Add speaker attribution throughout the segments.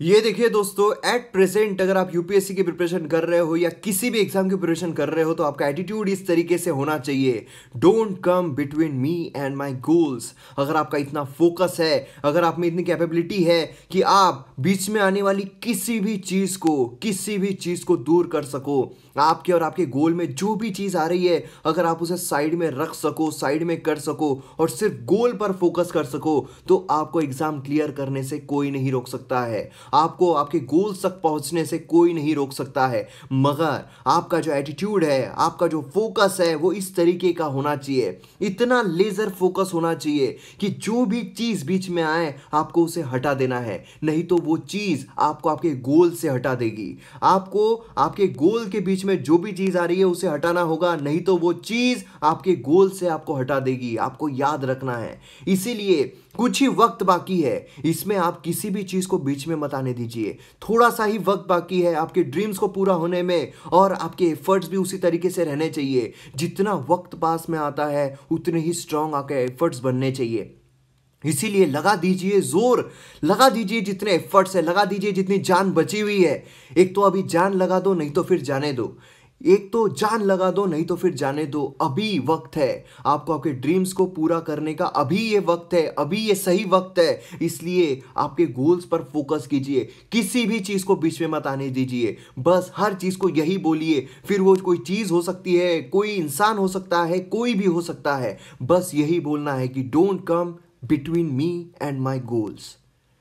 Speaker 1: ये देखिए दोस्तों, एट प्रेजेंट अगर आप यूपीएससी की प्रिपरेशन कर रहे हो या किसी भी एग्जाम की प्रिपरेशन कर रहे हो तो आपका एटीट्यूड इस तरीके से होना चाहिए। Don't come between me and my goals. अगर आपका इतना फोकस है, अगर आप में इतनी कैपेबिलिटी है कि आप बीच में आने वाली किसी भी चीज को दूर कर सको, आपके और आपके गोल में जो भी चीज आ रही है अगर आप उसे साइड में रख सको, साइड में कर सको और सिर्फ गोल पर फोकस कर सको, तो आपको एग्जाम क्लियर करने से कोई नहीं रोक सकता है। आपको आपके गोल्स तक पहुंचने से कोई नहीं रोक सकता है। मगर आपका जो एटीट्यूड है, आपका जो फोकस है, वो इस तरीके का होना चाहिए, इतना लेजर फोकस होना चाहिए कि जो भी चीज बीच में आए आपको उसे हटा देना है, नहीं तो वो चीज आपको आपके गोल से हटा देगी। आपको आपके गोल के बीच में जो भी चीज आ रही है उसे हटाना होगा, नहीं तो वो चीज आपके गोल से आपको हटा देगी। आपको याद रखना है। इसीलिए कुछ ही वक्त बाकी है, इसमें आप किसी भी चीज को बीच में मत आने दीजिए। थोड़ा सा ही वक्त बाकी है आपके ड्रीम्स को पूरा होने में, और आपके एफर्ट्स भी उसी तरीके से रहने चाहिए। जितना वक्त पास में आता है उतने ही स्ट्रांग आपके एफर्ट्स बनने चाहिए। इसीलिए लगा दीजिए जोर, लगा दीजिए जितने एफर्ट्स है, लगा दीजिए जितनी जान बची हुई है। एक तो अभी जान लगा दो, नहीं तो फिर जाने दो। एक तो जान लगा दो, नहीं तो फिर जाने दो। अभी वक्त है आपको आपके ड्रीम्स को पूरा करने का, अभी ये वक्त है, अभी ये सही वक्त है। इसलिए आपके गोल्स पर फोकस कीजिए, किसी भी चीज को बीच में मत आने दीजिए। बस हर चीज को यही बोलिए, फिर वो कोई चीज हो सकती है, कोई इंसान हो सकता है, कोई भी हो सकता है। बस यही बोलना है कि don't come between me and my goals.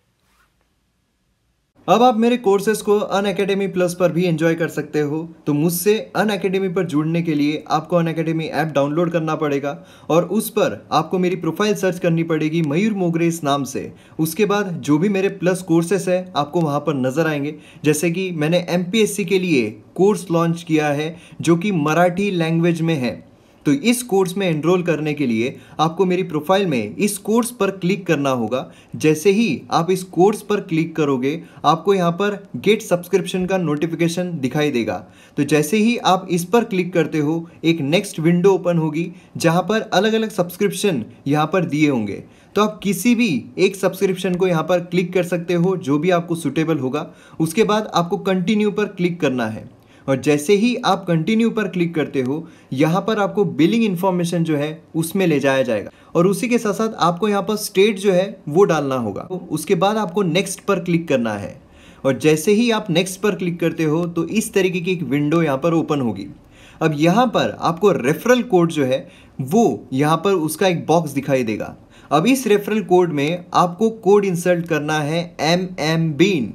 Speaker 1: अब आप मेरे कोर्सेज को अनअकैडमी प्लस पर भी एंजॉय कर सकते हो। तो मुझसे अनअकैडमी पर जुड़ने के लिए आपको अनअकैडमी ऐप डाउनलोड करना पड़ेगा और उस पर आपको मेरी प्रोफाइल सर्च करनी पड़ेगी मयूर मोगरे इस नाम से। उसके बाद जो भी मेरे प्लस कोर्सेस है आपको वहाँ पर नज़र आएंगे। जैसे कि मैंने एमपीएससी के लिए कोर्स लॉन्च किया है जो कि मराठी लैंग्वेज में है। तो इस कोर्स में एनरोल करने के लिए आपको मेरी प्रोफाइल में इस कोर्स पर क्लिक करना होगा। जैसे ही आप इस कोर्स पर क्लिक करोगे आपको यहाँ पर गेट सब्सक्रिप्शन का नोटिफिकेशन दिखाई देगा। तो जैसे ही आप इस पर क्लिक करते हो एक नेक्स्ट विंडो ओपन होगी जहाँ पर अलग अलग सब्सक्रिप्शन यहाँ पर दिए होंगे। तो आप किसी भी एक सब्सक्रिप्शन को यहाँ पर क्लिक कर सकते हो जो भी आपको सूटेबल होगा। उसके बाद आपको कंटिन्यू पर क्लिक करना है और जैसे ही आप कंटिन्यू पर क्लिक करते हो यहाँ पर आपको बिलिंग इन्फॉर्मेशन जो है उसमें ले जाया जाएगा और उसी के साथ साथ आपको यहाँ पर स्टेट जो है वो डालना होगा। उसके बाद आपको नेक्स्ट पर क्लिक करना है और जैसे ही आप नेक्स्ट पर क्लिक करते हो तो इस तरीके की एक विंडो यहाँ पर ओपन होगी। अब यहाँ पर आपको रेफरल कोड जो है वो यहाँ पर उसका एक बॉक्स दिखाई देगा। अब इस रेफरल कोड में आपको कोड इंसर्ट करना है MMBEAN,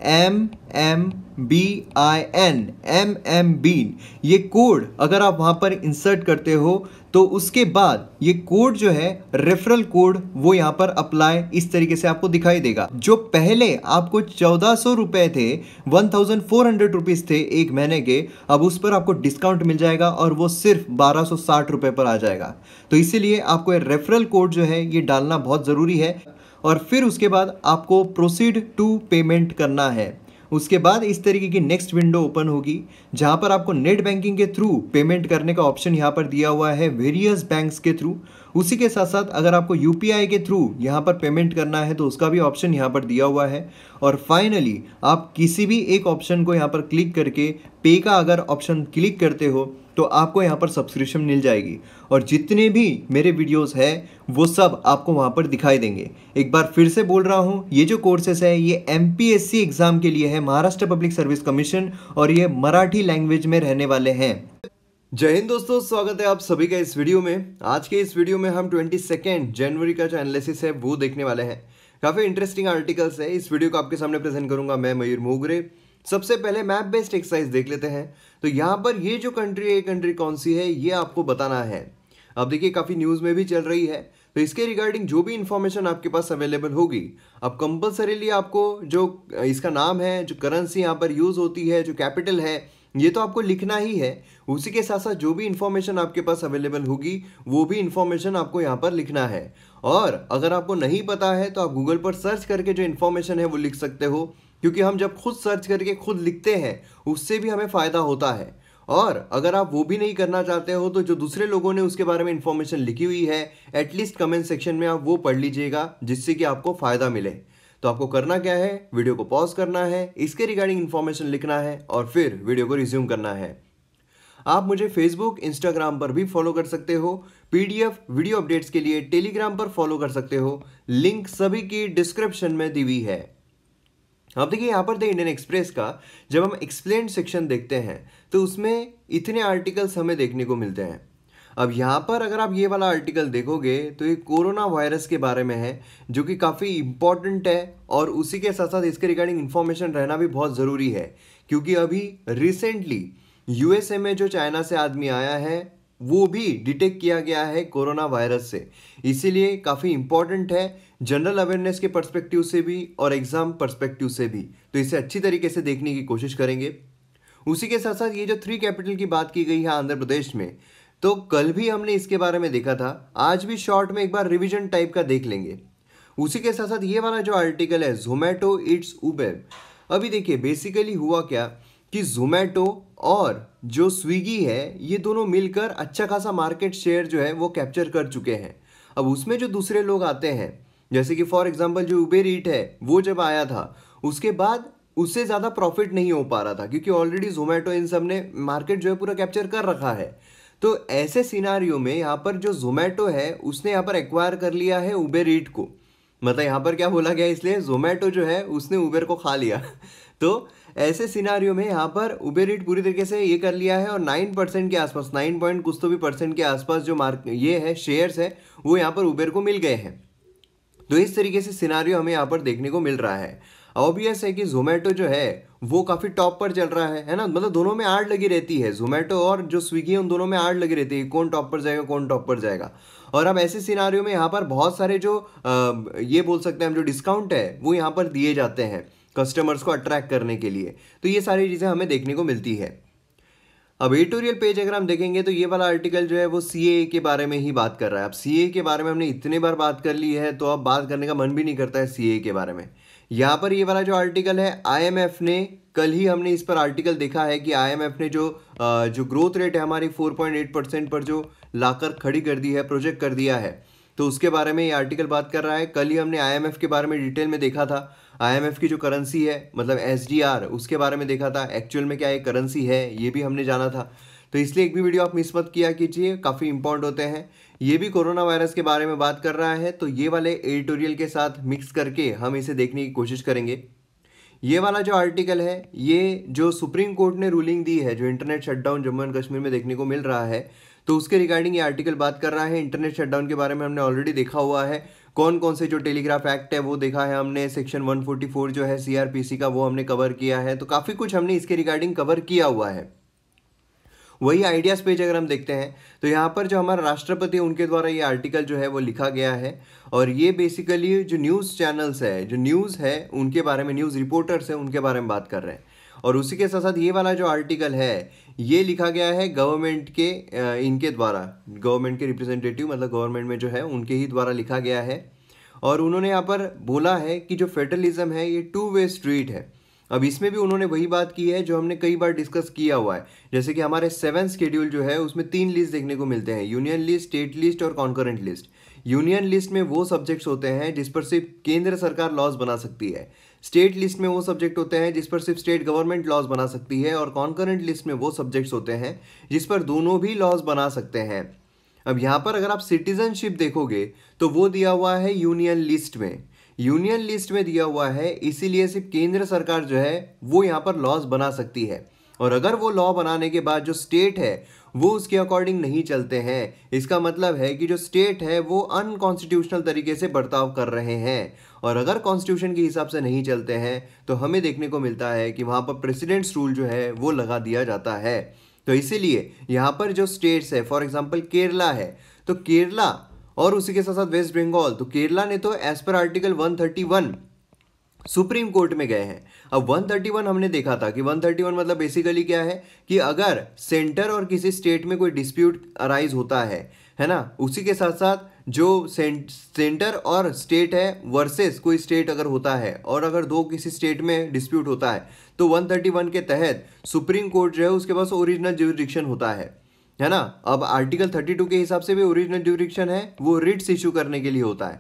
Speaker 1: MMBIN। ये कोड अगर आप वहाँ पर इंसर्ट करते हो तो उसके बाद ये कोड जो है रेफरल कोड वो यहाँ पर अप्लाई इस तरीके से आपको दिखाई देगा। जो पहले आपको 1400 रुपये थे, 1400 रुपीज़ थे एक महीने के, अब उस पर आपको डिस्काउंट मिल जाएगा और वो सिर्फ 1260 रुपये पर आ जाएगा। तो इसीलिए आपको ये रेफरल कोड जो है ये डालना बहुत ज़रूरी है और फिर उसके बाद आपको प्रोसीड टू पेमेंट करना है। उसके बाद इस तरीके की नेक्स्ट विंडो ओपन होगी जहां पर आपको नेट बैंकिंग के थ्रू पेमेंट करने का ऑप्शन यहां पर दिया हुआ है, वेरियस बैंक्स के थ्रू। उसी के साथ साथ अगर आपको यूपीआई के थ्रू यहां पर पेमेंट करना है तो उसका भी ऑप्शन यहां पर दिया हुआ है। और फाइनली आप किसी भी एक ऑप्शन को यहां पर क्लिक करके पे का अगर ऑप्शन क्लिक करते हो तो आपको यहाँ पर सब्सक्रिप्शन मिल जाएगी और जितने भी मेरे वीडियोस हैं वो सब आपको वहाँ पर दिखाई देंगे। एक बार फिर से बोल रहा हूँ, ये जो कोर्सेस है ये एमपीएससी एग्जाम के लिए है, महाराष्ट्र पब्लिक सर्विस कमीशन, और ये मराठी लैंग्वेज में रहने वाले हैं। जय हिंद दोस्तों, स्वागत है आप सभी का इस वीडियो में। आज के इस वीडियो में हम 22 जनवरी का जो एनालिसिस है वो देखने वाले हैं। काफ़ी इंटरेस्टिंग आर्टिकल्स है, इस वीडियो को आपके सामने प्रेजेंट करूंगा मैं मयूर मोगरे। सबसे पहले मैप बेस्ड एक्सरसाइज देख लेते हैं। तो यहाँ पर ये जो कंट्री है, ये कंट्री कौन सी है ये आपको बताना है। अब देखिए काफ़ी न्यूज़ में भी चल रही है, तो इसके रिगार्डिंग जो भी इंफॉर्मेशन आपके पास अवेलेबल होगी, अब कंपलसरीली आपको जो इसका नाम है, जो करेंसी यहाँ पर यूज़ होती है, जो कैपिटल है, ये तो आपको लिखना ही है। उसी के साथ साथ जो भी इंफॉर्मेशन आपके पास अवेलेबल होगी वो भी इंफॉर्मेशन आपको यहाँ पर लिखना है। और अगर आपको नहीं पता है तो आप गूगल पर सर्च करके जो इन्फॉर्मेशन है वो लिख सकते हो, क्योंकि हम जब खुद सर्च करके खुद लिखते हैं उससे भी हमें फ़ायदा होता है। और अगर आप वो भी नहीं करना चाहते हो तो जो दूसरे लोगों ने उसके बारे में इंफॉर्मेशन लिखी हुई है एटलीस्ट कमेंट सेक्शन में आप वो पढ़ लीजिएगा, जिससे कि आपको फ़ायदा मिले। तो आपको करना क्या है, वीडियो को पॉज करना है, इसके रिगार्डिंग इन्फॉर्मेशन लिखना है और फिर वीडियो को रिज्यूम करना है। आप मुझे फेसबुक, इंस्टाग्राम पर भी फॉलो कर सकते हो। पीडीएफ वीडियो अपडेट्स के लिए टेलीग्राम पर फॉलो कर सकते हो। लिंक सभी की डिस्क्रिप्शन में दी हुई है। अब देखिए यहाँ पर द इंडियन एक्सप्रेस का जब हम एक्सप्लेन सेक्शन देखते हैं तो उसमें इतने आर्टिकल्स हमें देखने को मिलते हैं। अब यहाँ पर अगर आप ये वाला आर्टिकल देखोगे तो ये कोरोना वायरस के बारे में है, जो कि काफ़ी इम्पॉर्टेंट है और उसी के साथ साथ इसके रिगार्डिंग इन्फॉर्मेशन रहना भी बहुत ज़रूरी है, क्योंकि अभी रिसेंटली यूएसए में जो चाइना से आदमी आया है वो भी डिटेक्ट किया गया है कोरोना वायरस से। इसीलिए काफ़ी इम्पॉर्टेंट है जनरल अवेयरनेस के पर्सपेक्टिव से भी और एग्जाम पर्सपेक्टिव से भी, तो इसे अच्छी तरीके से देखने की कोशिश करेंगे। उसी के साथ साथ ये जो 3 कैपिटल की बात की गई है आंध्र प्रदेश में, तो कल भी हमने इसके बारे में देखा था, आज भी शॉर्ट में एक बार रिवीजन टाइप का देख लेंगे। उसी के साथ साथ ये वाला जो आर्टिकल है जोमेटो ईट्स उबर, अभी देखिए बेसिकली हुआ क्या कि जोमेटो और जो स्विगी है ये दोनों मिलकर अच्छा खासा मार्केट शेयर जो है वो कैप्चर कर चुके हैं। अब उसमें जो दूसरे लोग आते हैं, जैसे कि फॉर एग्जांपल जो उबेर ईट है वो जब आया था उसके बाद उससे ज़्यादा प्रॉफिट नहीं हो पा रहा था, क्योंकि ऑलरेडी जोमेटो इन सब ने मार्केट जो है पूरा कैप्चर कर रखा है। तो ऐसे सिनारियो में यहाँ पर जो जोमेटो है उसने यहाँ पर एक्वायर कर लिया है उबेर ईट को, मतलब यहाँ पर क्या बोला गया, इसलिए जोमेटो जो है उसने उबेर को खा लिया। तो ऐसे सिनारियो में यहाँ पर उबेर ईट पूरी तरीके से ये कर लिया है और 9% के आसपास, 9 पॉइंट कुछ तो भी परसेंट के आसपास जो ये है शेयर्स है वो यहाँ पर उबेर को मिल गए हैं। तो इस तरीके से सिनारियो हमें यहाँ पर देखने को मिल रहा है। ऑब्वियस है कि जोमेटो जो है वो काफ़ी टॉप पर चल रहा है ना, मतलब दोनों में आड़ लगी रहती है, जोमेटो और जो स्विगी है उन दोनों में आड़ लगी रहती है, कौन टॉप पर जाएगा कौन टॉप पर जाएगा। और अब ऐसे सिनारियो में यहाँ पर बहुत सारे जो ये बोल सकते हैं हम जो डिस्काउंट है वो यहाँ पर दिए जाते हैं कस्टमर्स को अट्रैक्ट करने के लिए, तो ये सारी चीज़ें हमें देखने को मिलती है। अब एडिटोरियल पेज अगर हम देखेंगे तो ये वाला आर्टिकल जो है वो सीएए के बारे में ही बात कर रहा है। अब सीएए के बारे में हमने इतने बार बात कर ली है तो अब बात करने का मन भी नहीं करता है सीएए के बारे में। यहाँ पर ये वाला जो आर्टिकल है आईएमएफ ने, कल ही हमने इस पर आर्टिकल देखा है कि आईएमएफ ने जो ग्रोथ रेट है हमारी 4.8% पर जो लाकर खड़ी कर दी है, प्रोजेक्ट कर दिया है, तो उसके बारे में ये आर्टिकल बात कर रहा है। कल ही हमने आईएमएफ के बारे में डिटेल में देखा था, आईएमएफ की जो करेंसी है मतलब एसडीआर उसके बारे में देखा था, एक्चुअल में क्या ये करेंसी है ये भी हमने जाना था। तो इसलिए एक भी वीडियो आप मिस मत किया कीजिए, काफ़ी इंपॉर्टेंट होते हैं। ये भी कोरोना वायरस के बारे में बात कर रहा है, तो ये वाले एडिटोरियल के साथ मिक्स करके हम इसे देखने की कोशिश करेंगे। ये वाला जो आर्टिकल है ये जो सुप्रीम कोर्ट ने रूलिंग दी है, जो internet shutdown Jammu and Kashmir में देखने को मिल रहा है, तो उसके रिगार्डिंग ये आर्टिकल बात कर रहा है। इंटरनेट शटडाउन के बारे में हमने ऑलरेडी देखा हुआ है, कौन कौन से जो टेलीग्राफ एक्ट है वो देखा है हमने, सेक्शन 144 जो है सीआरपीसी का वो हमने कवर किया है, तो काफ़ी कुछ हमने इसके रिगार्डिंग कवर किया हुआ है। वही आइडियाज़ पेज अगर हम देखते हैं तो यहाँ पर जो हमारा राष्ट्रपति है उनके द्वारा ये आर्टिकल जो है वो लिखा गया है, और ये बेसिकली जो न्यूज़ चैनल्स है, जो न्यूज़ है उनके बारे में, न्यूज़ रिपोर्टर्स हैं उनके बारे में बात कर रहे हैं। और उसी के साथ साथ ये वाला जो आर्टिकल है ये लिखा गया है गवर्नमेंट के इनके द्वारा, गवर्नमेंट के रिप्रेजेंटेटिव मतलब गवर्नमेंट में जो है उनके ही द्वारा लिखा गया है। और उन्होंने यहाँ पर बोला है कि जो फेडरलिज्म है ये 2 वे स्ट्रीट है। अब इसमें भी उन्होंने वही बात की है जो हमने कई बार डिस्कस किया हुआ है, जैसे कि हमारे 7 शेड्यूल जो है उसमें 3 लिस्ट देखने को मिलते हैं, यूनियन लिस्ट, स्टेट लिस्ट और कॉन्करेंट लिस्ट। यूनियन लिस्ट में वो सब्जेक्ट्स होते हैं जिस पर सिर्फ केंद्र सरकार लॉज बना सकती है, स्टेट लिस्ट में वो सब्जेक्ट होते हैं जिस पर सिर्फ स्टेट गवर्नमेंट लॉज बना सकती है, और कॉन्करेंट लिस्ट में वो सब्जेक्ट्स होते हैं जिस पर दोनों भी लॉज बना सकते हैं। अब यहाँ पर अगर आप सिटीजनशिप देखोगे तो वो दिया हुआ है यूनियन लिस्ट में, यूनियन लिस्ट में दिया हुआ है, इसीलिए सिर्फ केंद्र सरकार जो है वो यहाँ पर लॉज बना सकती है। और अगर वो लॉ बनाने के बाद जो स्टेट है वो उसके अकॉर्डिंग नहीं चलते हैं, इसका मतलब है कि जो स्टेट है वो अनकॉन्स्टिट्यूशनल तरीके से बर्ताव कर रहे हैं, और अगर कॉन्स्टिट्यूशन के हिसाब से नहीं चलते हैं तो हमें देखने को मिलता है कि वहाँ पर प्रेसिडेंट्स रूल जो है वो लगा दिया जाता है। तो इसीलिए यहाँ पर जो स्टेट्स है, फॉर एग्जाम्पल केरला है, तो केरला और उसी के साथ साथ वेस्ट बंगाल, तो केरला ने तो as per article 131 supreme court में गए हैं। अब 131 हमने देखा था कि 131 मतलब बेसिकली क्या है कि अगर सेंटर और किसी स्टेट में कोई डिस्प्यूट अराइज होता है ना, उसी के साथ साथ जो सेंटर और स्टेट है वर्सेस कोई स्टेट अगर होता है, और अगर दो किसी स्टेट में डिस्प्यूट होता है तो 131 के तहत सुप्रीम कोर्ट जो है उसके पास ओरिजिनल ज्यूरिडिक्शन होता है ना। अब आर्टिकल 32 के हिसाब से भी ओरिजिनल ज्यूरिडिक्शन है वो रिट्स इशू करने के लिए होता है।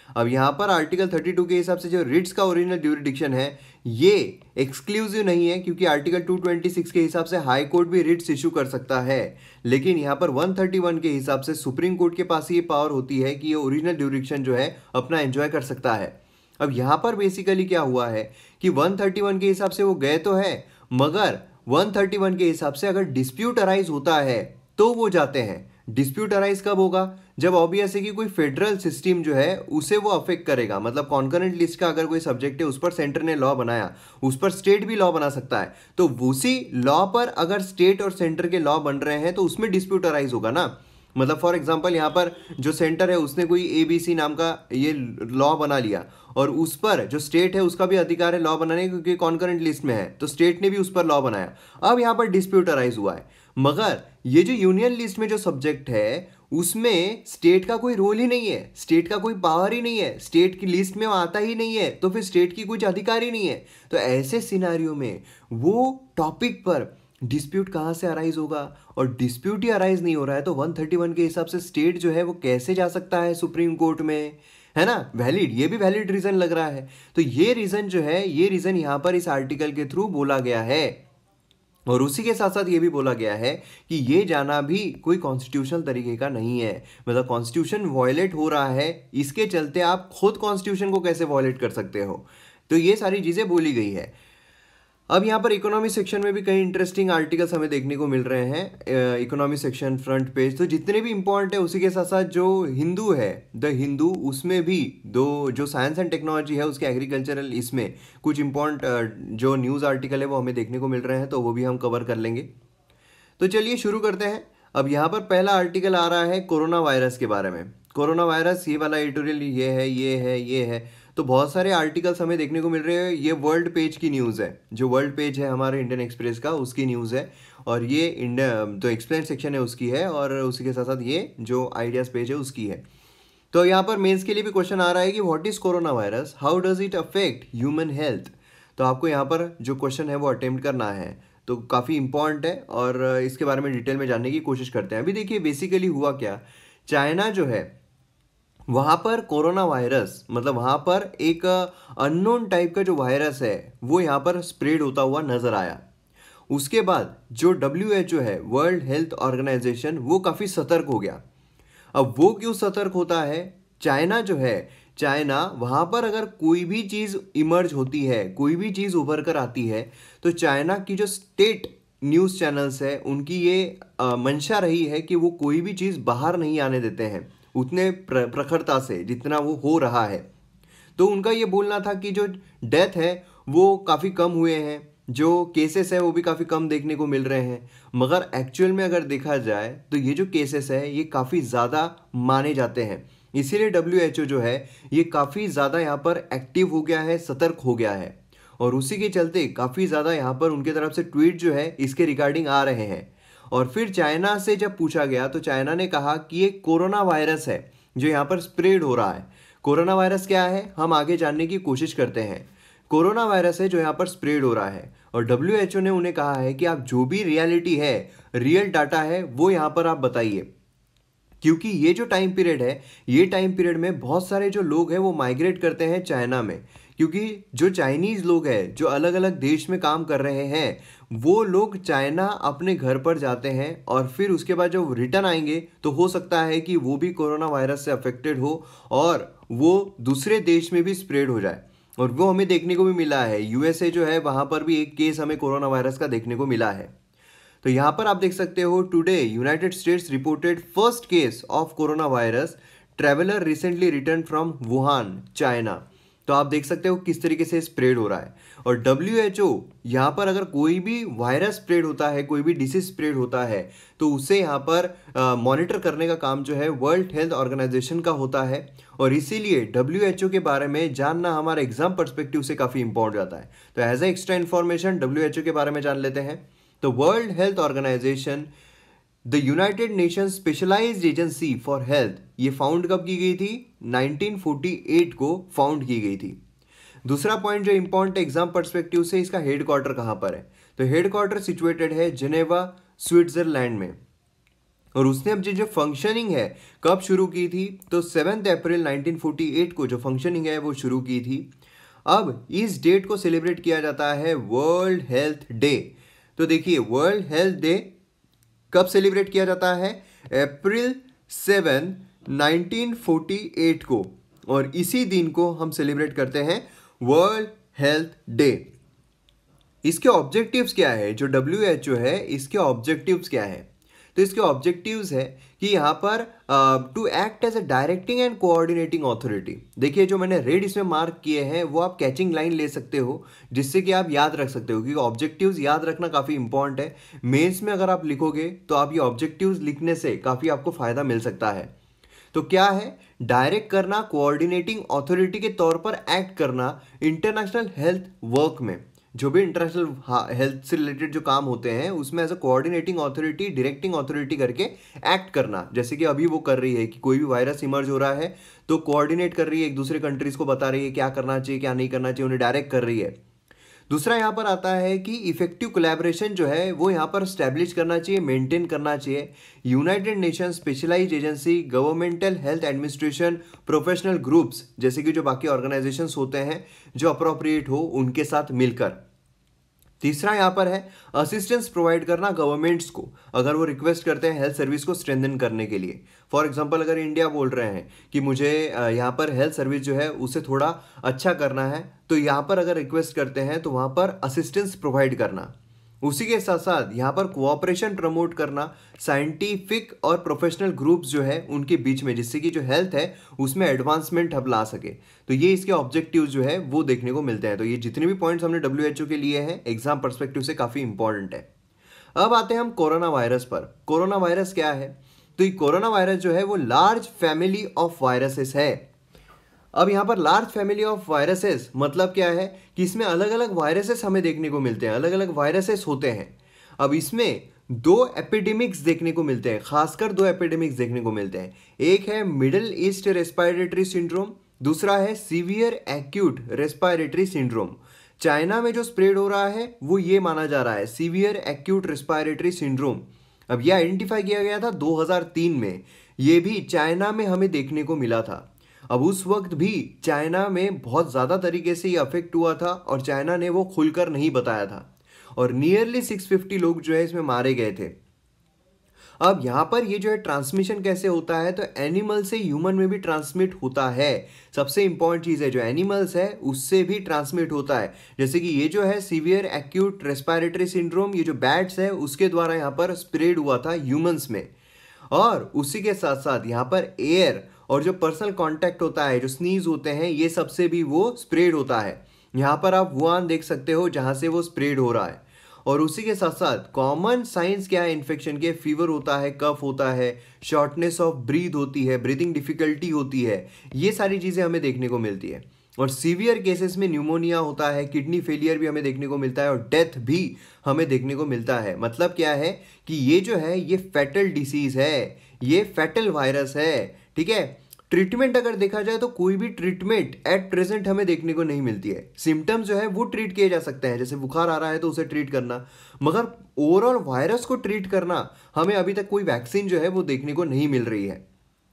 Speaker 1: अब यहाँ पर आर्टिकल 32 के हिसाब से जो रिट्स का ओरिजिनल ड्यूरिडिक्शन है ये एक्सक्लूसिव नहीं है, क्योंकि आर्टिकल 226 के हिसाब से हाई कोर्ट भी रिट्स इशू कर सकता है, लेकिन यहाँ पर 131 के हिसाब से सुप्रीम कोर्ट के पास ये पावर होती है कि ये ओरिजिनल ड्यूरिडिक्शन जो है अपना एंजॉय कर सकता है। अब यहाँ पर बेसिकली क्या हुआ है कि 131 के हिसाब से वो गए तो है, मगर 131 के हिसाब से अगर डिस्प्यूट अराइज होता है तो वो जाते हैं। डिस्प्यूट अराइज कब होगा? जब ऑब्वियस है कि कोई फेडरल सिस्टम जो है उसे वो अफेक्ट करेगा, मतलब कॉन्करेंट लिस्ट का अगर कोई सब्जेक्ट है उस पर सेंटर ने लॉ बनाया, उस पर स्टेट भी लॉ बना सकता है, तो उसी लॉ पर अगर स्टेट और सेंटर के लॉ बन रहे हैं तो उसमें डिस्प्यूट अराइज होगा ना। मतलब फॉर एग्जांपल यहाँ पर जो सेंटर है उसने कोई ABC नाम का ये लॉ बना लिया और उस पर जो स्टेट है उसका भी अधिकार है लॉ बनाने, क्योंकि कॉन्करेंट लिस्ट में है, तो स्टेट ने भी उस पर लॉ बनाया। अब यहाँ पर डिस्प्यूट अराइज हुआ है, मगर ये जो यूनियन लिस्ट में जो सब्जेक्ट है उसमें स्टेट का कोई रोल ही नहीं है, स्टेट का कोई पावर ही नहीं है, स्टेट की लिस्ट में वो आता ही नहीं है, तो फिर स्टेट की कुछ अधिकार ही नहीं है। तो ऐसे सिनारियो में वो टॉपिक पर डिस्प्यूट कहाँ से अराइज होगा? और डिस्प्यूट ही अराइज नहीं हो रहा है तो 131 के हिसाब से स्टेट जो है वो कैसे जा सकता है सुप्रीम कोर्ट में, है ना? वैलिड, ये भी वैलिड रीजन लग रहा है। तो ये रीजन जो है, ये रीजन यहाँ पर इस आर्टिकल के थ्रू बोला गया है, और उसी के साथ साथ ये भी बोला गया है कि ये जाना भी कोई कॉन्स्टिट्यूशनल तरीके का नहीं है, मतलब कॉन्स्टिट्यूशन वॉयलेट हो रहा है, इसके चलते आप खुद कॉन्स्टिट्यूशन को कैसे वॉयलेट कर सकते हो। तो ये सारी चीज़ें बोली गई है। अब यहाँ पर इकोनॉमी सेक्शन में भी कई इंटरेस्टिंग आर्टिकल्स हमें देखने को मिल रहे हैं। इकोनॉमी सेक्शन फ्रंट पेज तो जितने भी इंपॉर्टेंट है, उसी के साथ साथ जो हिंदू है द हिंदू, उसमें भी दो जो साइंस एंड टेक्नोलॉजी है उसके एग्रीकल्चरल, इसमें कुछ इंपॉर्टेंट जो न्यूज़ आर्टिकल है वो हमें देखने को मिल रहे हैं, तो वो भी हम कवर कर लेंगे। तो चलिए शुरू करते हैं। अब यहाँ पर पहला आर्टिकल आ रहा है कोरोना वायरस के बारे में। कोरोना वायरस, ये वाला एडिटोरियल ये है, ये है, ये है, तो बहुत सारे आर्टिकल्स हमें देखने को मिल रहे हैं। ये वर्ल्ड पेज की न्यूज़ है, जो वर्ल्ड पेज है हमारे इंडियन एक्सप्रेस का, उसकी न्यूज़ है, और ये इंडिया तो एक्सप्लेन सेक्शन है उसकी है, और उसी के साथ साथ ये जो आइडियाज़ पेज है उसकी है। तो यहाँ पर मेंस के लिए भी क्वेश्चन आ रहा है कि what is corona virus, how does it affect human health. तो आपको यहाँ पर जो क्वेश्चन है वो अटेम्प्ट करना है, तो काफ़ी इंपॉर्टेंट है, और इसके बारे में डिटेल में जानने की कोशिश करते हैं। अभी देखिए बेसिकली हुआ क्या, चाइना जो है वहाँ पर कोरोना वायरस, मतलब वहाँ पर एक अननोन टाइप का जो वायरस है वो यहाँ पर स्प्रेड होता हुआ नज़र आया। उसके बाद जो WHO है, वर्ल्ड हेल्थ ऑर्गेनाइजेशन, वो काफ़ी सतर्क हो गया। अब वो क्यों सतर्क होता है? चाइना जो है, चाइना वहाँ पर अगर कोई भी चीज़ इमर्ज होती है, कोई भी चीज़ उभर कर आती है, तो चाइना की जो स्टेट न्यूज़ चैनल्स है उनकी ये मंशा रही है कि वो कोई भी चीज़ बाहर नहीं आने देते हैं उतने प्रखरता से जितना वो हो रहा है। तो उनका ये बोलना था कि जो डेथ है वो काफ़ी कम हुए हैं, जो केसेस है वो भी काफ़ी कम देखने को मिल रहे हैं, मगर एक्चुअल में अगर देखा जाए तो ये जो केसेस है ये काफ़ी ज़्यादा माने जाते हैं। इसीलिए WHO जो है ये काफ़ी ज़्यादा यहाँ पर एक्टिव हो गया है, सतर्क हो गया है, और उसी के चलते काफ़ी ज़्यादा यहाँ पर उनके तरफ से ट्वीट जो है इसके रिगार्डिंग आ रहे हैं। और फिर चाइना से जब पूछा गया तो चाइना ने कहा कि ये कोरोना वायरस है जो यहाँ पर स्प्रेड हो रहा है। कोरोना वायरस क्या है, हम आगे जानने की कोशिश करते हैं। कोरोना वायरस है जो यहाँ पर स्प्रेड हो रहा है, और WHO ने उन्हें कहा है कि आप जो भी रियलिटी है, रियल डाटा है, वो यहाँ पर आप बताइए, क्योंकि ये जो टाइम पीरियड है, ये टाइम पीरियड में बहुत सारे जो लोग हैं वो माइग्रेट करते हैं चाइना में, क्योंकि जो चाइनीज़ लोग हैं जो अलग अलग देश में काम कर रहे हैं, वो लोग चाइना अपने घर पर जाते हैं, और फिर उसके बाद जब रिटर्न आएंगे तो हो सकता है कि वो भी कोरोना वायरस से अफेक्टेड हो और वो दूसरे देश में भी स्प्रेड हो जाए। और वो हमें देखने को भी मिला है, USA जो है वहाँ पर भी एक केस हमें कोरोना वायरस का देखने को मिला है। तो यहाँ पर आप देख सकते हो, today United States reported first case of corona virus, traveller recently return from Wuhan, China. तो आप देख सकते हो किस तरीके से स्प्रेड हो रहा है। और WHO यहाँ पर अगर कोई भी वायरस स्प्रेड होता है, कोई भी डिसीज स्प्रेड होता है, तो उसे यहाँ पर मॉनिटर करने का काम जो है वर्ल्ड हेल्थ ऑर्गेनाइजेशन का होता है, और इसीलिए WHO के बारे में जानना हमारे एग्जाम पर्सपेक्टिव से काफ़ी इंपॉर्टेंट जाता है। तो as a extra information WHO के बारे में जान लेते हैं। तो World Health Organization, the United Nations specialised agency for health, ये फाउंड कब की गई थी? 1948 को फाउंड की गई थी। दूसरा पॉइंट जो इंपॉर्टेंट एग्जाम पर्सपेक्टिव से, इसका हेडक्वार्टर कहाँ पर है? तो हेडक्वार्टर सिचुएटेड है जिनेवा, स्विट्जरलैंड में। और उसने अब जो फंक्शनिंग है कब शुरू की थी, तो 7 अप्रैल 1948 को जो फंक्शनिंग है वो शुरू की थी। अब इस डेट को सेलिब्रेट किया जाता है वर्ल्ड हेल्थ डे। तो देखिए वर्ल्ड हेल्थ डे कब सेलिब्रेट किया जाता है, अप्रैल 7 1948 को, और इसी दिन को हम सेलिब्रेट करते हैं वर्ल्ड हेल्थ डे। इसके ऑब्जेक्टिव्स क्या है, जो WHO है इसके ऑब्जेक्टिव्स क्या है, तो इसके ऑब्जेक्टिव्स है कि यहाँ पर to act as a directing and coordinating authority. देखिए जो मैंने रेड इसमें मार्क किए हैं वो आप कैचिंग लाइन ले सकते हो, जिससे कि आप याद रख सकते हो, क्योंकि ऑब्जेक्टिव्स याद रखना काफ़ी इंपॉर्टेंट है। मेंस में अगर आप लिखोगे तो आप ये ऑब्जेक्टिव्स लिखने से काफ़ी आपको फ़ायदा मिल सकता है। तो क्या है, डायरेक्ट करना, कोऑर्डिनेटिंग अथॉरिटी के तौर पर एक्ट करना इंटरनेशनल हेल्थ वर्क में। जो भी इंटरनेशनल हेल्थ से रिलेटेड जो काम होते हैं उसमें as a coordinating authority, directing authority करके एक्ट करना, जैसे कि अभी वो कर रही है कि कोई भी वायरस इमर्ज हो रहा है तो कोऑर्डिनेट कर रही है, एक दूसरे कंट्रीज को बता रही है क्या करना चाहिए क्या नहीं करना चाहिए, उन्हें डायरेक्ट कर रही है। दूसरा यहाँ पर आता है कि इफेक्टिव कोलैबोरेशन जो है वो यहाँ पर स्टैब्लिश करना चाहिए, मेंटेन करना चाहिए। United Nation, specialised agency, governmental health administration, professional groups, जैसे कि जो बाकी ऑर्गेनाइजेशंस होते हैं जो अप्रोप्रिएट हो उनके साथ मिलकर। तीसरा यहाँ पर है असिस्टेंस प्रोवाइड करना गवर्नमेंट्स को, अगर वो रिक्वेस्ट करते हैं हेल्थ सर्विस को स्ट्रेंथन करने के लिए। फॉर एग्जांपल अगर इंडिया बोल रहे हैं कि मुझे यहाँ पर हेल्थ सर्विस जो है उसे थोड़ा अच्छा करना है, तो यहाँ पर अगर रिक्वेस्ट करते हैं तो वहाँ पर असिस्टेंस प्रोवाइड करना। उसी के साथ साथ यहाँ पर कोऑपरेशन प्रमोट करना साइंटिफिक और प्रोफेशनल ग्रुप्स जो है उनके बीच में, जिससे कि जो हेल्थ है उसमें एडवांसमेंट हम ला सके। तो ये इसके ऑब्जेक्टिव जो है वो देखने को मिलते हैं। तो ये जितने भी पॉइंट्स हमने WHO के लिए हैं एग्जाम पर्सपेक्टिव से काफ़ी इंपॉर्टेंट है। अब आते हैं हम कोरोना वायरस पर। कोरोना वायरस क्या है, तो ये कोरोना वायरस जो है वो लार्ज फैमिली ऑफ वायरसेस है। अब यहाँ पर लार्ज फैमिली ऑफ वायरसेस मतलब क्या है कि इसमें अलग अलग वायरसेस हमें देखने को मिलते हैं, अलग अलग वायरसेस होते हैं। अब इसमें दो एपिडेमिक्स देखने को मिलते हैं, खासकर दो एपिडेमिक्स देखने को मिलते हैं। एक है मिडिल ईस्ट रेस्पिरेटरी सिंड्रोम, दूसरा है severe acute respiratory syndrome. China में जो स्प्रेड हो रहा है वो ये माना जा रहा है सीवियर एक्यूट रेस्पिरेटरी सिंड्रोम। अब यह आइडेंटिफाई किया गया था 2003 में, ये भी चाइना में हमें देखने को मिला था। अब उस वक्त भी चाइना में बहुत ज़्यादा तरीके से ये अफेक्ट हुआ था और चाइना ने वो खुलकर नहीं बताया था, और नियरली 650 लोग जो है इसमें मारे गए थे। अब यहाँ पर ये जो है ट्रांसमिशन कैसे होता है, तो एनिमल से ह्यूमन में भी ट्रांसमिट होता है। सबसे इंपॉर्टेंट चीज़ है जो एनिमल्स है उससे भी ट्रांसमिट होता है। जैसे कि ये जो है सीवियर एक्यूट रेस्पिरेटरी सिंड्रोम, ये जो बैट्स है उसके द्वारा यहाँ पर स्प्रेड हुआ था ह्यूमंस में। और उसी के साथ साथ यहाँ पर एयर और जो पर्सनल कांटेक्ट होता है, जो स्नीज होते हैं, ये सबसे भी वो स्प्रेड होता है। यहाँ पर आप वुहान देख सकते हो जहाँ से वो स्प्रेड हो रहा है। और उसी के साथ साथ कॉमन साइंस क्या है इन्फेक्शन के, फीवर होता है, कफ होता है, शॉर्टनेस ऑफ ब्रीथ होती है, ब्रीदिंग डिफिकल्टी होती है, ये सारी चीज़ें हमें देखने को मिलती है। और सीवियर केसेस में न्यूमोनिया होता है, किडनी फेलियर भी हमें देखने को मिलता है और डेथ भी हमें देखने को मिलता है। मतलब क्या है कि ये जो है ये फैटल डिसीज है, ये फैटल वायरस है। ठीक है, ट्रीटमेंट अगर देखा जाए तो कोई भी ट्रीटमेंट एट प्रेजेंट हमें देखने को नहीं मिलती है। सिम्टम्स जो है वो ट्रीट किए जा सकते हैं, जैसे बुखार आ रहा है तो उसे ट्रीट करना, मगर ओवरऑल वायरस को ट्रीट करना हमें अभी तक कोई वैक्सीन जो है वो देखने को नहीं मिल रही है।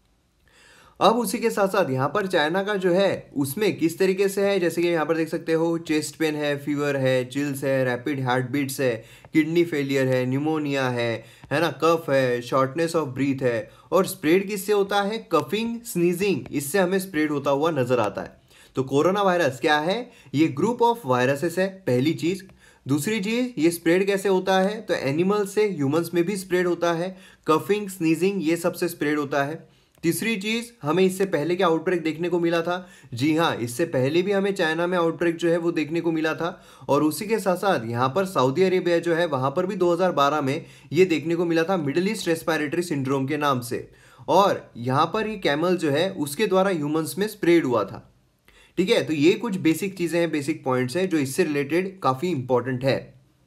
Speaker 1: अब उसी के साथ साथ यहाँ पर चाइना का जो है उसमें किस तरीके से है, जैसे कि यहाँ पर देख सकते हो चेस्ट पेन है, फीवर है, चिल्स है, रैपिड हार्ट बीट्स है, किडनी फेलियर है, न्यूमोनिया है ना, कफ है, शॉर्टनेस ऑफ ब्रीथ है। और स्प्रेड किससे होता है, कफिंग, स्नीजिंग, इससे हमें स्प्रेड होता हुआ नजर आता है। तो कोरोना वायरस क्या है, ये ग्रुप ऑफ वायरसेस है, पहली चीज। दूसरी चीज, ये स्प्रेड कैसे होता है, तो एनिमल से ह्यूमंस में भी स्प्रेड होता है, कफिंग, स्नीजिंग ये सबसे स्प्रेड होता है। तीसरी चीज, हमें इससे पहले क्या आउटब्रेक देखने को मिला था, जी हाँ, इससे पहले भी हमें चाइना में आउटब्रेक जो है वो देखने को मिला था। और उसी के साथ साथ यहाँ पर सऊदी अरेबिया जो है वहाँ पर भी 2012 में ये देखने को मिला था मिडिल ईस्ट रेस्पिरेटरी सिंड्रोम के नाम से। और यहाँ पर ये कैमल जो है उसके द्वारा ह्यूमंस में स्प्रेड हुआ था। ठीक है, तो ये कुछ बेसिक चीज़ें हैं, बेसिक पॉइंट्स हैं जो इससे रिलेटेड काफ़ी इंपॉर्टेंट है।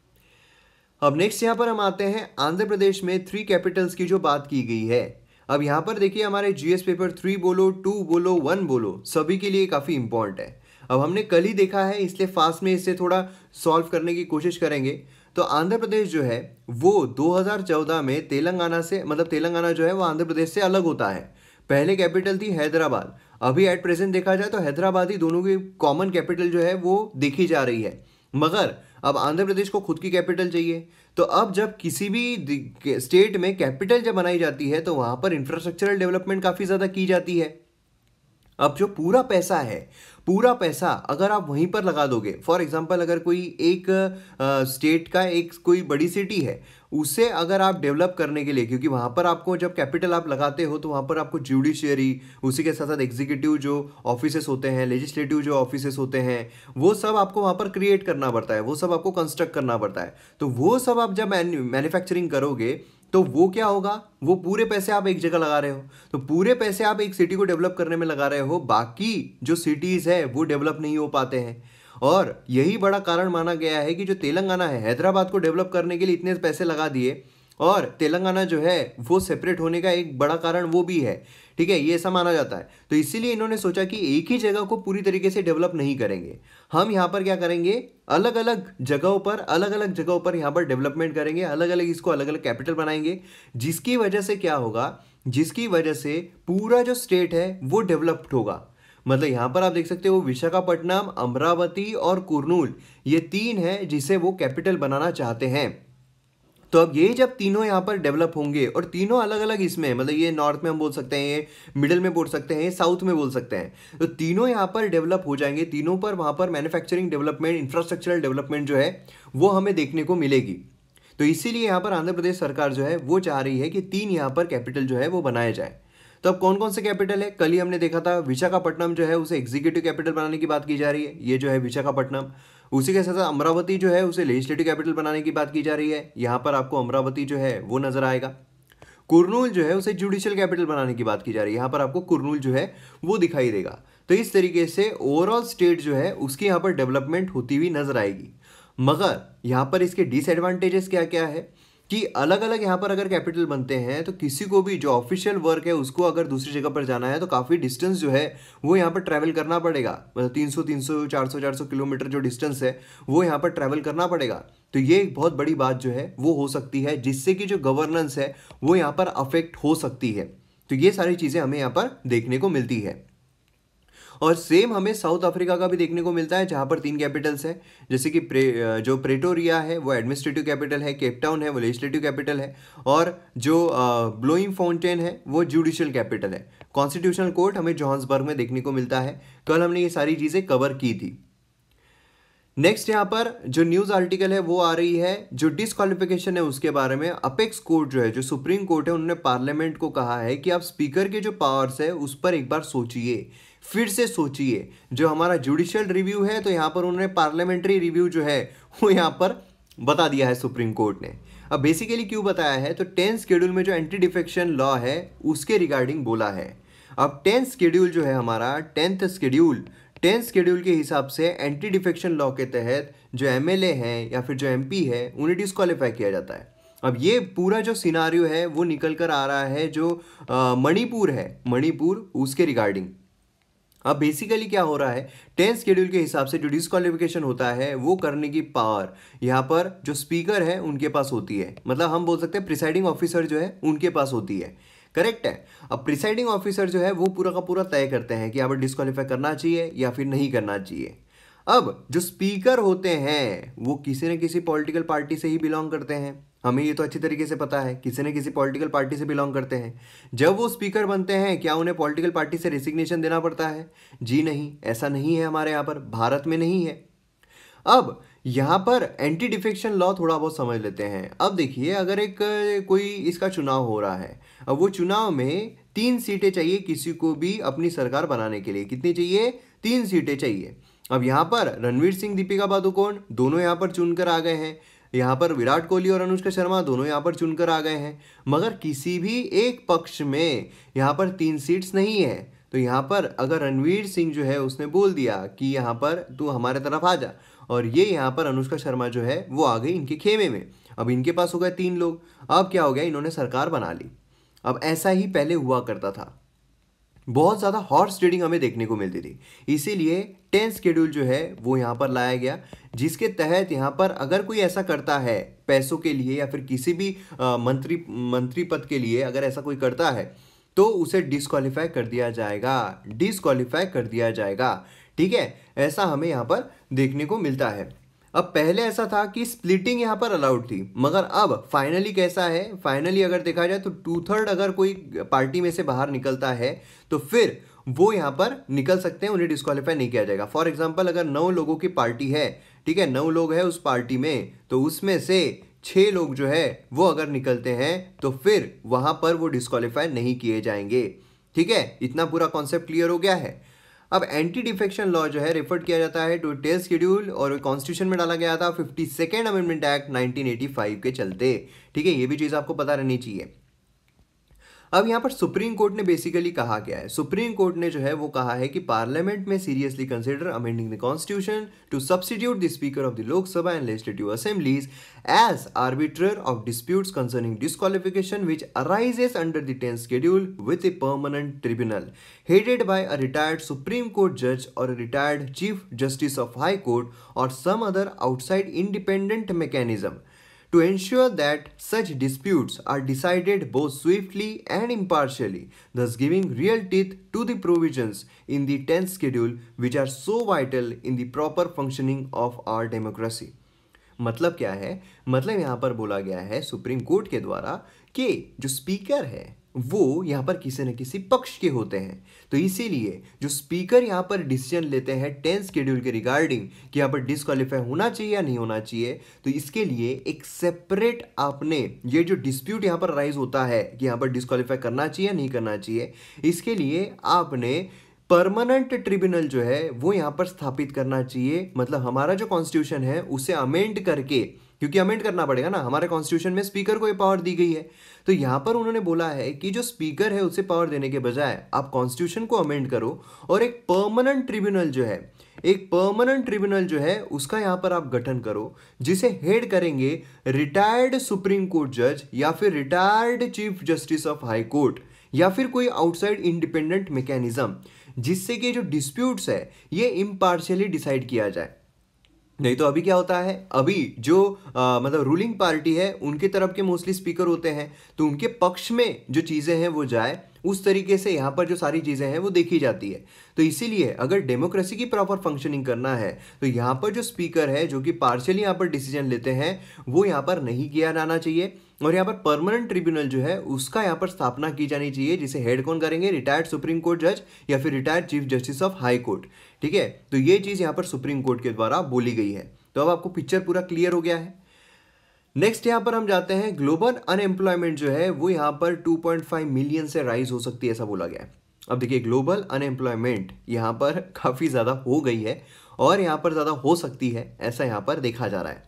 Speaker 1: अब नेक्स्ट यहाँ पर हम आते हैं आंध्र प्रदेश में 3 कैपिटल्स की जो बात की गई है। अब यहाँ पर देखिए हमारे GS पेपर 3 बोलो, 2 बोलो, 1 बोलो, सभी के लिए काफ़ी इंपॉर्टेंट है। अब हमने कल ही देखा है इसलिए फास्ट में इसे थोड़ा सॉल्व करने की कोशिश करेंगे। तो आंध्र प्रदेश जो है वो 2014 में तेलंगाना से, मतलब तेलंगाना जो है वो आंध्र प्रदेश से अलग होता है। पहले कैपिटल थी हैदराबाद, अभी एट प्रेजेंट देखा जाए तो हैदराबाद ही दोनों की कॉमन कैपिटल जो है वो देखी जा रही है। मगर अब आंध्र प्रदेश को खुद की कैपिटल चाहिए, तो अब जब किसी भी स्टेट में कैपिटल जब बनाई जाती है तो वहां पर इंफ्रास्ट्रक्चरल डेवलपमेंट काफ़ी ज़्यादा की जाती है। अब जो पूरा पैसा है, पूरा पैसा अगर आप वहीं पर लगा दोगे, फॉर एग्जांपल अगर कोई एक स्टेट का एक कोई बड़ी सिटी है, उसे अगर आप डेवलप करने के लिए, क्योंकि वहाँ पर आपको जब कैपिटल आप लगाते हो तो वहाँ पर आपको जुडिशियरी, उसी के साथ साथ एग्जीक्यूटिव जो ऑफिसेस होते हैं, लेजिस्लेटिव जो ऑफिसेस होते हैं, वो सब आपको वहाँ पर क्रिएट करना पड़ता है, वो सब आपको कंस्ट्रक्ट करना पड़ता है। तो वो सब आप जब मैन्युफैक्चरिंग करोगे तो वो क्या होगा, वो पूरे पैसे आप एक जगह लगा रहे हो, तो पूरे पैसे आप एक सिटी को डेवलप करने में लगा रहे हो, बाकी जो सिटीज है वो डेवलप नहीं हो पाते हैं। और यही बड़ा कारण माना गया है कि जो तेलंगाना है, हैदराबाद को डेवलप करने के लिए इतने पैसे लगा दिए, और तेलंगाना जो है वो सेपरेट होने का एक बड़ा कारण वो भी है। ठीक है, ये ऐसा माना जाता है। तो इसीलिए इन्होंने सोचा कि एक ही जगह को पूरी तरीके से डेवलप नहीं करेंगे, हम यहाँ पर क्या करेंगे, अलग अलग जगहों पर यहाँ पर डेवलपमेंट करेंगे, अलग अलग कैपिटल बनाएंगे, जिसकी वजह से क्या होगा, जिसकी वजह से पूरा जो स्टेट है वो डेवलप्ड होगा। मतलब यहाँ पर आप देख सकते हो विशाखापट्टनम, अमरावती और कुर्नूल, ये तीन है जिसे वो कैपिटल बनाना चाहते हैं। तो अब ये जब तीनों यहाँ पर डेवलप होंगे, और तीनों अलग अलग इसमें, मतलब ये नॉर्थ में हम बोल सकते हैं, ये मिडिल में बोल सकते हैं, ये साउथ में बोल सकते हैं, तो तीनों यहाँ पर डेवलप हो जाएंगे, तीनों पर वहाँ पर मैन्युफैक्चरिंग डेवलपमेंट, इंफ्रास्ट्रक्चरल डेवलपमेंट जो है वो हमें देखने को मिलेगी। तो इसीलिए यहाँ पर आंध्र प्रदेश सरकार जो है वो चाह रही है कि तीन यहाँ पर कैपिटल जो है वो बनाए जाए। तो अब कौन कौन से कैपिटल है, कल ही हमने देखा था विशाखापट्टनम जो है उसे एग्जीक्यूटिव कैपिटल बनाने की बात की जा रही है, ये जो है विशाखापट्टनम। उसी के साथ साथ अमरावती जो है उसे लेजिस्लेटिव कैपिटल बनाने की बात की जा रही है, यहाँ पर आपको अमरावती जो है वो नजर आएगा। कुर्नूल जो है उसे जुडिशियल कैपिटल बनाने की बात की जा रही है, यहाँ पर आपको कुर्नूल जो है वो दिखाई देगा। तो इस तरीके से ओवरऑल स्टेट जो है उसकी यहाँ पर डेवलपमेंट होती हुई नजर आएगी। मगर यहाँ पर इसके डिसएडवांटेजेस क्या क्या है कि अलग अलग यहाँ पर अगर कैपिटल बनते हैं तो किसी को भी जो ऑफिशियल वर्क है उसको अगर दूसरी जगह पर जाना है तो काफ़ी डिस्टेंस जो है वो यहाँ पर ट्रैवल करना पड़ेगा, मतलब 300 400 किलोमीटर जो डिस्टेंस है वो यहाँ पर ट्रैवल करना पड़ेगा। तो ये एक बहुत बड़ी बात जो है वो हो सकती है, जिससे कि जो गवर्नेंस है वो यहाँ पर अफेक्ट हो सकती है। तो ये सारी चीज़ें हमें यहाँ पर देखने को मिलती है। और सेम हमें साउथ अफ्रीका का भी देखने को मिलता है, जहाँ पर तीन कैपिटल्स हैं, जैसे कि जो प्रेटोरिया है वो एडमिनिस्ट्रेटिव कैपिटल है, केप टाउन है वो लेजिस्लेटिव कैपिटल है, और जो ब्लोइंग फाउंटेन है वो जुडिशियल कैपिटल है। कॉन्स्टिट्यूशनल कोर्ट हमें जोहान्सबर्ग में देखने को मिलता है। कल हमने ये सारी चीज़ें कवर की थी। नेक्स्ट यहाँ पर जो न्यूज़ आर्टिकल है वो आ रही है जो डिसक्वालिफिकेशन है उसके बारे में। अपेक्स कोर्ट जो है, जो सुप्रीम कोर्ट है, उन्होंने पार्लियामेंट को कहा है कि आप स्पीकर के जो पावर्स है उस पर एक बार सोचिए, फिर से सोचिए। जो हमारा जुडिशियल रिव्यू है, तो यहाँ पर उन्होंने पार्लियामेंट्री रिव्यू जो है वो यहाँ पर बता दिया है सुप्रीम कोर्ट ने। अब बेसिकली क्यों बताया है, तो 10th शेड्यूल में जो एंटी डिफेक्शन लॉ है उसके रिगार्डिंग बोला है। अब 10th शेड्यूल जो है हमारा, 10th शेड्यूल के हिसाब से एंटी डिफेक्शन लॉ के तहत जो एमएलए हैं या फिर जो एमपी है उन्हें डिस्क्वालीफाई किया जाता है। अब ये पूरा जो सिनारियो है वो निकल कर आ रहा है जो मणिपुर है, मणिपुर उसके रिगार्डिंग। अब बेसिकली क्या हो रहा है, 10th शेड्यूल के हिसाब से जो डिस्क्वालिफिकेशन होता है वो करने की पावर यहाँ पर जो स्पीकर है उनके पास होती है, मतलब हम बोल सकते हैं प्रिसाइडिंग ऑफिसर जो है उनके पास होती है। करेक्ट है। अब प्रिसाइडिंग ऑफिसर जो है वो पूरा का पूरा तय करते हैं कि यहाँ पर डिस्क्वालीफाई करना चाहिए या फिर नहीं करना चाहिए। अब जो स्पीकर होते हैं वो किसी न किसी पॉलिटिकल पार्टी से ही बिलोंग करते हैं, हमें ये तो अच्छी तरीके से पता है, किसी न किसी पॉलिटिकल पार्टी से बिलोंग करते हैं। जब वो स्पीकर बनते हैं क्या उन्हें पॉलिटिकल पार्टी से रेसिग्नेशन देना पड़ता है? जी नहीं, ऐसा नहीं है, हमारे यहाँ पर भारत में नहीं है। अब यहाँ पर एंटी डिफेक्शन लॉ थोड़ा बहुत समझ लेते हैं। अब देखिए, अगर एक कोई इसका चुनाव हो रहा है, अब वो चुनाव में 3 सीटें चाहिए किसी को भी अपनी सरकार बनाने के लिए। कितनी चाहिए? 3 सीटें चाहिए। अब यहाँ पर रणवीर सिंह, दीपिका पादुकोण दोनों यहाँ पर चुनकर आ गए हैं, यहाँ पर विराट कोहली और अनुष्का शर्मा दोनों यहाँ पर चुनकर आ गए हैं, मगर किसी भी एक पक्ष में यहाँ पर 3 सीट्स नहीं है। तो यहाँ पर अगर रणवीर सिंह जो है उसने बोल दिया कि यहाँ पर तू हमारे तरफ आ जा, और ये यहाँ पर अनुष्का शर्मा जो है वो आ गई इनके खेमे में, अब इनके पास हो गए 3 लोग। अब क्या हो गया, इन्होंने सरकार बना ली। अब ऐसा ही पहले हुआ करता था, बहुत ज़्यादा हॉर्स ट्रेडिंग हमें देखने को मिलती थी। इसीलिए 10 शेड्यूल जो है वो यहाँ पर लाया गया, जिसके तहत यहाँ पर अगर कोई ऐसा करता है पैसों के लिए या फिर किसी भी मंत्री पद के लिए अगर ऐसा कोई करता है तो उसे डिस्क्वालीफाई कर दिया जाएगा, डिस्क्वालीफाई कर दिया जाएगा। ठीक है, ऐसा हमें यहाँ पर देखने को मिलता है। अब पहले ऐसा था कि स्प्लिटिंग यहाँ पर अलाउड थी, मगर अब फाइनली कैसा है, फाइनली अगर देखा जाए तो 2/3 अगर कोई पार्टी में से बाहर निकलता है तो फिर वो यहाँ पर निकल सकते हैं, उन्हें डिस्क्वालीफाई नहीं किया जाएगा। फॉर एग्जाम्पल अगर 9 लोगों की पार्टी है, ठीक है, 9 लोग हैं उस पार्टी में, तो उसमें से 6 लोग जो है वो अगर निकलते हैं तो फिर वहाँ पर वो डिस्क्वालीफाई नहीं किए जाएंगे। ठीक है, इतना पूरा कॉन्सेप्ट क्लियर हो गया है। अब एंटी डिफेक्शन लॉ जो है रेफर किया जाता है टू 10 शेड्यूल और कॉन्स्टिट्यूशन में डाला गया था 52nd अमेंडमेंट एक्ट 1985 के चलते। ठीक है, ये भी चीज़ आपको पता रहनी चाहिए। अब यहाँ पर सुप्रीम कोर्ट ने बेसिकली कहा क्या है, सुप्रीम कोर्ट ने जो है वो कहा है कि पार्लियामेंट में seriously consider amending the constitution to substitute the speaker of the Lok Sabha and legislative assemblies as arbiter of disputes concerning disqualification which arises under the 10th schedule with a permanent tribunal headed by a retired Supreme Court judge or a retired Chief Justice of High Court or some other outside independent mechanism to ensure that such disputes are decided both swiftly and impartially, thus giving real teeth to the provisions in the 10th schedule which are so vital in the proper functioning of our democracy. मतलब क्या है, मतलब यहाँ पर बोला गया है supreme court के द्वारा कि जो स्पीकर है वो यहाँ पर किसी न किसी पक्ष के होते हैं, तो इसीलिए जो स्पीकर यहाँ पर डिसीजन लेते हैं 10th शेड्यूल के रिगार्डिंग कि यहाँ पर डिस्क्वालीफाई होना चाहिए या नहीं होना चाहिए, तो इसके लिए एक सेपरेट आपने ये जो डिस्प्यूट यहाँ पर राइज होता है कि यहाँ पर डिस्क्वालीफाई करना चाहिए या नहीं करना चाहिए, इसके लिए आपने परमानेंट ट्रिब्यूनल जो है वो यहाँ पर स्थापित करना चाहिए। मतलब हमारा जो कॉन्स्टिट्यूशन है उसे अमेंड करके, क्योंकि अमेंड करना पड़ेगा ना, हमारे कॉन्स्टिट्यूशन में स्पीकर को ये पावर दी गई है, तो यहाँ पर उन्होंने बोला है कि जो स्पीकर है उसे पावर देने के बजाय आप कॉन्स्टिट्यूशन को अमेंड करो और एक परमानेंट ट्रिब्यूनल जो है, एक परमानेंट ट्रिब्यूनल जो है उसका यहाँ पर आप गठन करो, जिसे हेड करेंगे रिटायर्ड सुप्रीम कोर्ट जज या फिर retired chief justice of High Court या फिर कोई आउटसाइड इंडिपेंडेंट मैकेनिज्म, जिससे कि जो डिस्प्यूट्स है ये इम्पार्शियली डिसाइड किया जाए। नहीं तो अभी क्या होता है, अभी जो मतलब रूलिंग पार्टी है उनके तरफ के मोस्टली स्पीकर होते हैं, तो उनके पक्ष में जो चीज़ें हैं वो जाए, उस तरीके से यहाँ पर जो सारी चीज़ें हैं वो देखी जाती है। तो इसीलिए अगर डेमोक्रेसी की प्रॉपर फंक्शनिंग करना है तो यहाँ पर जो स्पीकर है जो कि पार्शियली यहाँ पर डिसीजन लेते हैं वो यहाँ पर नहीं किया जाना चाहिए, और यहाँ पर परमानेंट ट्रिब्यूनल जो है उसका यहाँ पर स्थापना की जानी चाहिए, जिसे हेड कौन करेंगे, रिटायर्ड सुप्रीम कोर्ट जज या फिर retired chief justice of High Court. ठीक है, तो ये चीज़ यहाँ पर सुप्रीम कोर्ट के द्वारा बोली गई है। तो अब आपको पिक्चर पूरा क्लियर हो गया है। नेक्स्ट यहाँ पर हम जाते हैं, ग्लोबल अनएम्प्लॉयमेंट जो है वो यहाँ पर 2.5 मिलियन से राइज हो सकती है, ऐसा बोला गया है। अब देखिए ग्लोबल अनएम्प्लॉयमेंट यहाँ पर काफ़ी ज़्यादा हो गई है और यहाँ पर ज़्यादा हो सकती है, ऐसा यहाँ पर देखा जा रहा है।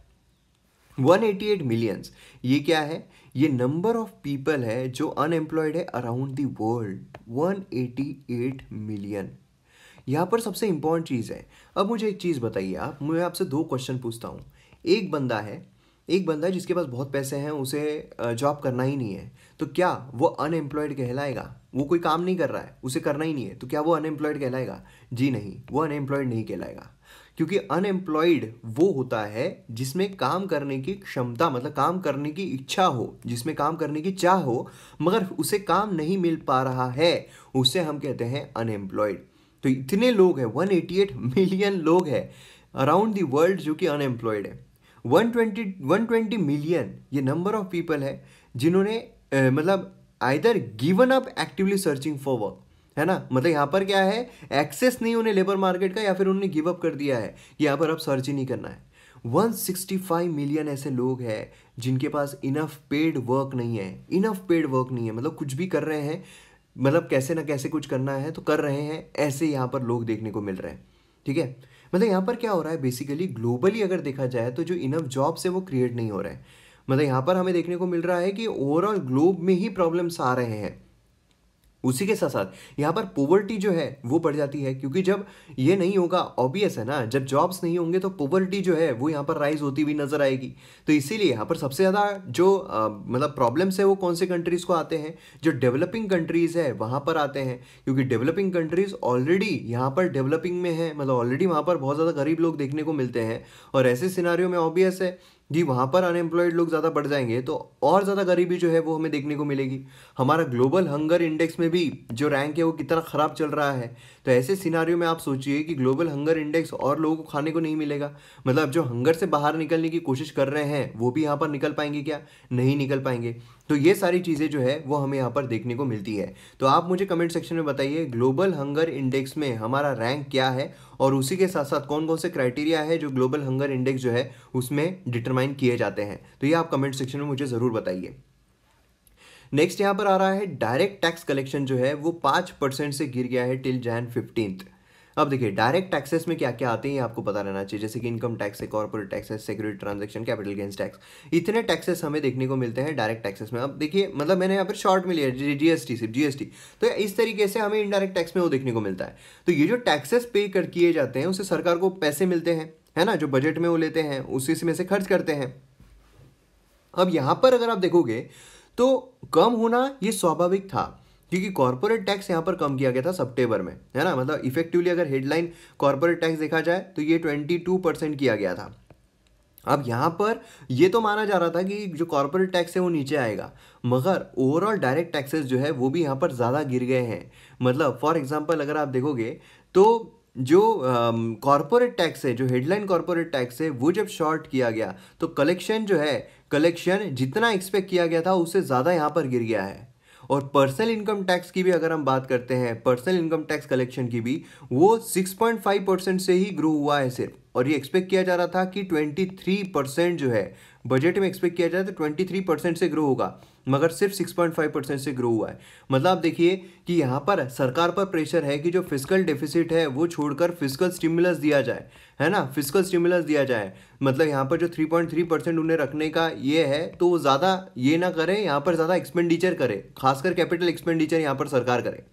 Speaker 1: 188 मिलियंस, ये क्या है, ये नंबर ऑफ पीपल है जो अनएम्प्लॉयड है अराउंड द वर्ल्ड, 188 मिलियन। यहाँ पर सबसे इंपॉर्टेंट चीज़ है, अब मुझे एक चीज़ बताइए आप, मैं आपसे 2 क्वेश्चन पूछता हूँ। एक बंदा है जिसके पास बहुत पैसे हैं, उसे जॉब करना ही नहीं है, तो क्या वो अनएम्प्लॉयड कहलाएगा? वो कोई काम नहीं कर रहा है, उसे करना ही नहीं है, तो क्या वो अनएम्प्लॉयड कहलाएगा? जी नहीं, वो अनएम्प्लॉयड नहीं कहलाएगा, क्योंकि अनएम्प्लॉयड वो होता है जिसमें काम करने की क्षमता, मतलब काम करने की इच्छा हो, जिसमें काम करने की चाह हो, मगर उसे काम नहीं मिल पा रहा है, उसे हम कहते हैं अनएम्प्लॉयड। तो इतने लोग हैं, 188 मिलियन लोग हैं अराउंड द वर्ल्ड जो कि अनएम्प्लॉयड है। 120 मिलियन ये नंबर ऑफ पीपल है जिन्होंने मतलब either given up actively searching for work, है ना, मतलब यहाँ पर क्या है, एक्सेस नहीं उन्हें लेबर मार्केट का, या फिर उन्होंने गिव अप कर दिया है कि यहाँ पर अब सर्च ही नहीं करना है। 165 मिलियन ऐसे लोग हैं जिनके पास इनफ पेड वर्क नहीं है, इनफ पेड वर्क नहीं है, मतलब कुछ भी कर रहे हैं, मतलब कैसे ना कैसे कुछ करना है तो कर रहे हैं, ऐसे यहाँ पर लोग देखने को मिल रहे हैं। ठीक है, मतलब यहाँ पर क्या हो रहा है, बेसिकली ग्लोबली अगर देखा जाए तो जो इनफ जॉब्स है वो क्रिएट नहीं हो रहे हैं। मतलब यहाँ पर हमें देखने को मिल रहा है कि ओवरऑल ग्लोब में ही प्रॉब्लम्स आ रहे हैं। उसी के साथ साथ यहाँ पर पोवर्टी जो है वो बढ़ जाती है, क्योंकि जब ये नहीं होगा, ऑब्वियस है ना, जब जॉब्स नहीं होंगे तो पोवर्टी जो है वो यहाँ पर राइज होती हुई नजर आएगी। तो इसीलिए यहाँ पर सबसे ज़्यादा जो मतलब प्रॉब्लम्स है वो कौन से कंट्रीज़ को आते हैं, जो डेवलपिंग कंट्रीज़ है वहाँ पर आते हैं, क्योंकि डेवलपिंग कंट्रीज़ ऑलरेडी यहाँ पर डेवलपिंग में है, मतलब ऑलरेडी वहाँ पर बहुत ज़्यादा गरीब लोग देखने को मिलते हैं। और ऐसे सिनारियो में ऑब्वियस है जी वहाँ पर अनएम्प्लॉयड लोग ज़्यादा बढ़ जाएंगे तो और ज़्यादा गरीबी जो है वो हमें देखने को मिलेगी। हमारा ग्लोबल हंगर इंडेक्स में भी जो रैंक है वो कितना ख़राब चल रहा है। तो ऐसे सिनारियो में आप सोचिए कि ग्लोबल हंगर इंडेक्स और लोगों को खाने को नहीं मिलेगा, मतलब जो हंगर से बाहर निकलने की कोशिश कर रहे हैं वो भी यहाँ पर निकल पाएंगे क्या? नहीं निकल पाएंगे। तो ये सारी चीज़ें जो है वो हमें यहाँ पर देखने को मिलती है। तो आप मुझे कमेंट सेक्शन में बताइए ग्लोबल हंगर इंडेक्स में हमारा रैंक क्या है, और उसी के साथ साथ कौन कौन से क्राइटेरिया है जो ग्लोबल हंगर इंडेक्स जो है उसमें डिटरमाइन किए जाते हैं। तो ये आप कमेंट सेक्शन में मुझे ज़रूर बताइए। नेक्स्ट यहाँ पर आ रहा है डायरेक्ट टैक्स कलेक्शन जो है वो 5% से गिर गया है टिल जैन 15। अब देखिए डायरेक्ट टैक्सेस में क्या क्या आते हैं ये आपको पता रहना चाहिए, जैसे कि इनकम टैक्स है, कॉर्पोरेट टैक्स है, security transaction, capital gains tax, इतने टैक्सेस हमें देखने को मिलते हैं डायरेक्ट टैक्सेस में। अब देखिए मतलब मैंने यहाँ पर शॉर्ट में लिया जीएसटी, सिर्फ जीएसटी, तो इस तरीके से हमें इनडायरेक्ट टैक्स में वो देखने को मिलता है। तो ये जो टैक्सेस पे कर किए जाते हैं उससे सरकार को पैसे मिलते हैं, है ना, जो बजट में वो लेते हैं उसी में से खर्च करते हैं। अब यहाँ पर अगर आप देखोगे तो कम होना ये स्वाभाविक था, क्योंकि कॉर्पोरेट टैक्स यहाँ पर कम किया गया था सितंबर में, है ना, मतलब इफेक्टिवली अगर हेडलाइन कॉर्पोरेट टैक्स देखा जाए तो ये 22% किया गया था। अब यहाँ पर ये तो माना जा रहा था कि जो कॉर्पोरेट टैक्स है वो नीचे आएगा, मगर ओवरऑल डायरेक्ट टैक्सेस जो है वो भी यहाँ पर ज़्यादा गिर गए हैं। मतलब फॉर एग्जांपल अगर आप देखोगे तो जो कॉर्पोरेट टैक्स है, जो हेडलाइन कॉर्पोरेट टैक्स है, वो जब शॉर्ट किया गया तो कलेक्शन जो है, कलेक्शन जितना एक्सपेक्ट किया गया था उससे ज़्यादा यहाँ पर गिर गया है। और पर्सनल इनकम टैक्स की भी अगर हम बात करते हैं, पर्सनल इनकम टैक्स कलेक्शन की भी, वो 6.5% से ही ग्रो हुआ है सिर्फ, और ये एक्सपेक्ट किया जा रहा था कि 23% जो है, बजट में एक्सपेक्ट किया जाए तो 23% से ग्रो होगा, मगर सिर्फ 6.5% से ग्रो हुआ है। मतलब आप देखिए कि यहाँ पर सरकार पर प्रेशर है कि जो फिस्कल डेफिसिट है वो छोड़कर फिस्कल स्टिमुलस दिया जाए, है ना, फिस्कल स्टिमुलस दिया जाए। मतलब यहाँ पर जो 3.3% उन्हें रखने का ये है तो वो ज़्यादा ये ना करे, यहाँ पर ज़्यादा एक्सपेंडिचर करे, खासकर कैपिटल एक्सपेंडिचर यहाँ पर सरकार करे।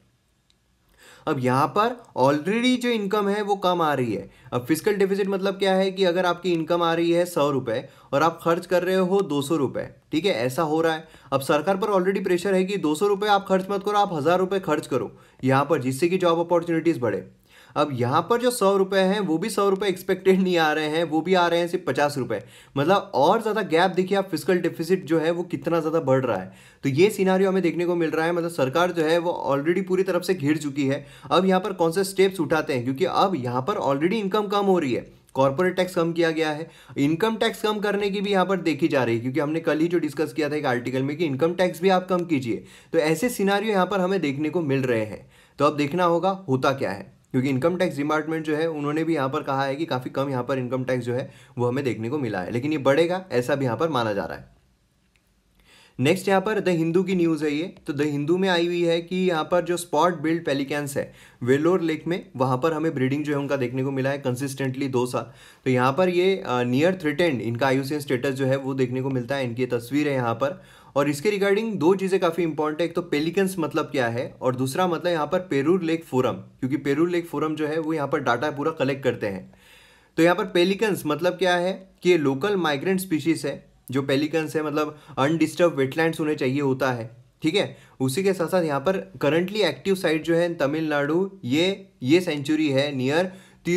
Speaker 1: अब यहाँ पर ऑलरेडी जो इनकम है वो कम आ रही है। अब फिस्कल डेफिसिट मतलब क्या है कि अगर आपकी इनकम आ रही है 100 रुपये और आप खर्च कर रहे हो 200 रुपये, ठीक है, ऐसा हो रहा है। अब सरकार पर ऑलरेडी प्रेशर है कि 200 रुपये आप खर्च मत करो, आप 1000 रुपये खर्च करो यहाँ पर, जिससे कि जॉब अपॉर्चुनिटीज़ बढ़े। अब यहाँ पर जो 100 रुपये हैं वो भी 100 रुपये एक्सपेक्टेड नहीं आ रहे हैं, वो भी आ रहे हैं सिर्फ 50 रुपये। मतलब और ज़्यादा गैप देखिए आप, फिस्कल डेफिसिट जो है वो कितना ज़्यादा बढ़ रहा है। तो ये सिनारियो हमें देखने को मिल रहा है, मतलब सरकार जो है वो ऑलरेडी पूरी तरफ से घिर चुकी है। अब यहाँ पर कौन से स्टेप्स उठाते हैं, क्योंकि अब यहाँ पर ऑलरेडी इनकम कम हो रही है, कॉर्पोरेट टैक्स कम किया गया है, इनकम टैक्स कम करने की भी यहाँ पर देखी जा रही है, क्योंकि हमने कल ही जो डिस्कस किया था एक आर्टिकल में कि इनकम टैक्स भी आप कम कीजिए। तो ऐसे सिनारियो यहाँ पर हमें देखने को मिल रहे हैं। तो अब देखना होगा होता क्या है, क्योंकि इनकम टैक्स डिपार्टमेंट जो है उन्होंने भी यहाँ पर कहा है कि काफ़ी कम यहाँ पर इनकम टैक्स जो है वो हमें देखने को मिला है, लेकिन ये बढ़ेगा ऐसा भी यहाँ पर माना जा रहा है। नेक्स्ट यहाँ पर द हिंदू की न्यूज़ है ये। तो द हिंदू में आई हुई है कि यहाँ पर जो स्पॉट बिल्ड पेलिकैंस है वेलोर लेक में, वहाँ पर हमें ब्रीडिंग जो है उनका देखने को मिला है कंसिस्टेंटली 2 साल। तो यहाँ पर ये नियर थ्रेटेंड इनका IUCN स्टेटस जो है वो देखने को मिलता है, इनकी तस्वीर है यहाँ पर। और इसके रिगार्डिंग 2 चीज़ें काफ़ी इंपॉर्टेंट है, एक तो पेलिकन्स मतलब क्या है और दूसरा मतलब यहाँ पर पेरूर लेक फोरम, क्योंकि पेरूर लेक फोरम जो है वो यहाँ पर डाटा पूरा कलेक्ट करते हैं। तो यहाँ पर पेलिकन्स मतलब क्या है कि ये लोकल माइग्रेंट स्पीशीज़ है। जो पेलिकन्स है मतलब अनडिस्टर्ब वेटलैंड्स उन्हें चाहिए होता है, ठीक है। उसी के साथ साथ यहाँ पर करंटली एक्टिव साइट जो है तमिलनाडु, ये सेंचुरी है नियर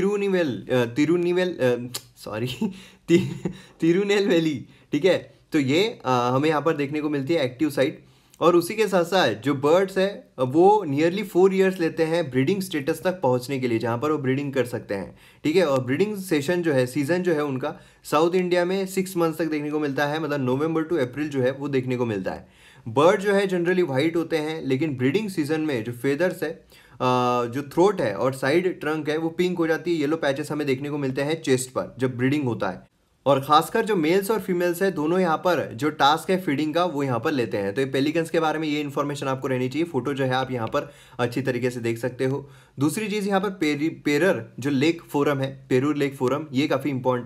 Speaker 1: तिरुनेलवेली, ठीक है। तो ये हमें यहाँ पर देखने को मिलती है एक्टिव साइट। और उसी के साथ साथ जो बर्ड्स है वो नियरली 4 ईयर्स लेते हैं ब्रीडिंग स्टेटस तक पहुंचने के लिए, जहाँ पर वो ब्रीडिंग कर सकते हैं, ठीक है। और ब्रीडिंग सेशन जो है, सीजन जो है उनका साउथ इंडिया में 6 मंथ्स तक देखने को मिलता है, मतलब नवंबर टू अप्रैल जो है वो देखने को मिलता है। बर्ड जो है जनरली वाइट होते हैं, लेकिन ब्रीडिंग सीजन में जो फेदर्स है, जो थ्रोट है और साइड ट्रंक है वो पिंक हो जाती है, येलो पैचेस हमें देखने को मिलते हैं चेस्ट पर जब ब्रीडिंग होता है। और खासकर जो मेल्स और फीमेल्स है दोनों यहाँ पर जो टास्क है फीडिंग का वो यहाँ पर लेते हैं। तो ये पेलिकन्स के बारे में ये इन्फॉर्मेशन आपको रहनी चाहिए। फोटो जो है आप यहाँ पर अच्छी तरीके से देख सकते हो। दूसरी चीज़ यहाँ पर पेरर जो लेक फोरम है, पेरूर लेक फोरम, ये काफ़ी इंपॉर्टेंट है।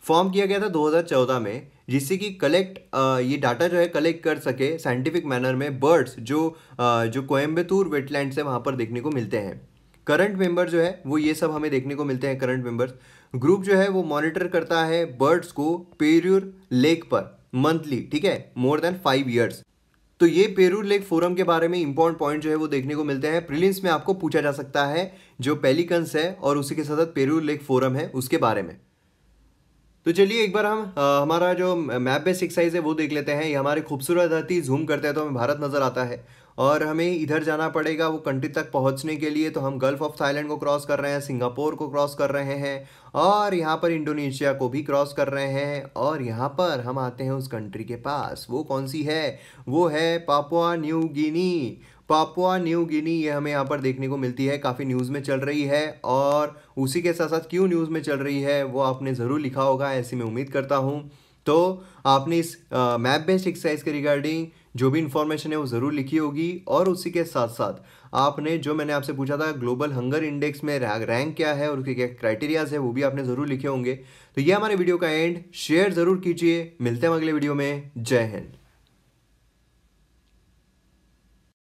Speaker 1: फॉर्म किया गया था 2014 में, जिससे कि ये डाटा जो है कलेक्ट कर सके साइंटिफिक मैनर में बर्ड्स जो कोयम्बतूर वेटलैंड से वहाँ पर देखने को मिलते हैं। करंट मेंबर जो है वो ये सब हमें देखने को मिलते हैं। करंट मेंबर्स ग्रुप जो है वो मॉनिटर करता है बर्ड्स को पेरूर लेक पर मंथली, ठीक है, मोर देन 5 ईयर्स। तो ये पेरूर लेक फोरम के बारे में इंपॉर्टेंट पॉइंट जो है वो देखने को मिलते हैं। प्रीलिम्स में आपको पूछा जा सकता है जो पेलिकन्स है और उसी के साथ पेरूर लेक फोरम है उसके बारे में। तो चलिए एक बार हम हमारा जो मैप बेस्ड एक्सरसाइज है वो देख लेते हैं। ये हमारी खूबसूरत धरती, जूम करते हैं तो हमें भारत नज़र आता है और हमें इधर जाना पड़ेगा वो कंट्री तक पहुंचने के लिए। तो हम गल्फ ऑफ थाईलैंड को क्रॉस कर रहे हैं, सिंगापुर को क्रॉस कर रहे हैं और यहाँ पर इंडोनेशिया को भी क्रॉस कर रहे हैं और यहाँ पर हम आते हैं उस कंट्री के पास। वो कौन सी है? वो है Papua New Guinea. Papua New Guinea ये हमें यहाँ पर देखने को मिलती है, काफ़ी न्यूज़ में चल रही है और उसी के साथ साथ क्यों न्यूज़ में चल रही है वो आपने ज़रूर लिखा होगा, ऐसी मैं उम्मीद करता हूँ। तो आपने इस मैप बेस्ड एक्सरसाइज के रिगार्डिंग जो भी इंफॉर्मेशन है वो ज़रूर लिखी होगी और उसी के साथ साथ आपने जो मैंने आपसे पूछा था ग्लोबल हंगर इंडेक्स में रैंक क्या है और उसके क्या क्राइटेरियाज है वो भी आपने ज़रूर लिखे होंगे। तो ये हमारे वीडियो का एंड, शेयर ज़रूर कीजिए। मिलते हैं अगले वीडियो में। जय हिंद।